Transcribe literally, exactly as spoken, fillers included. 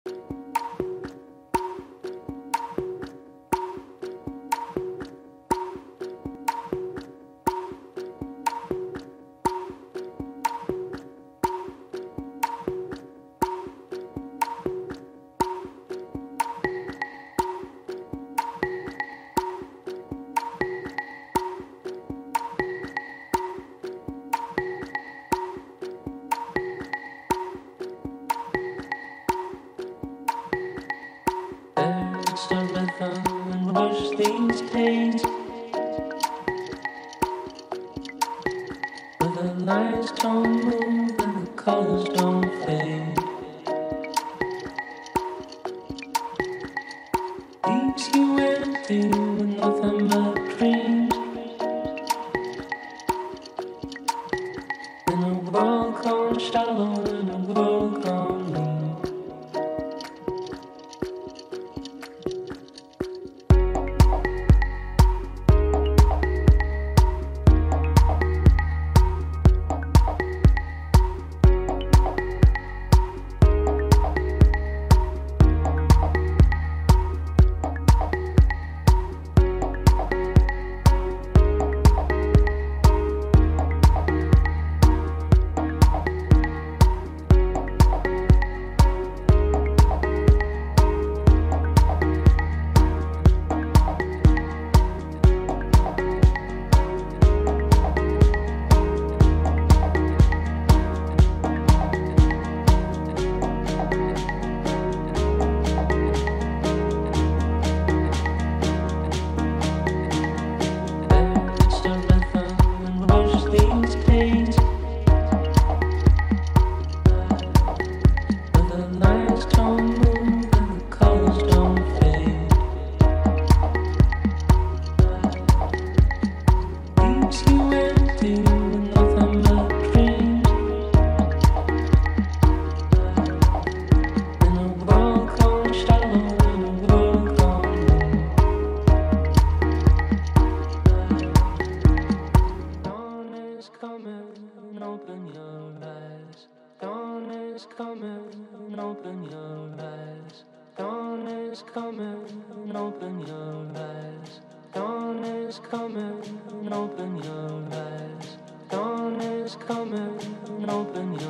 There's a rhythm and rush these days, where the lights don't move and the colors don't fade. Leaves you empty with nothing but dreams, in a world gone shallow, in a world gone lean. Open your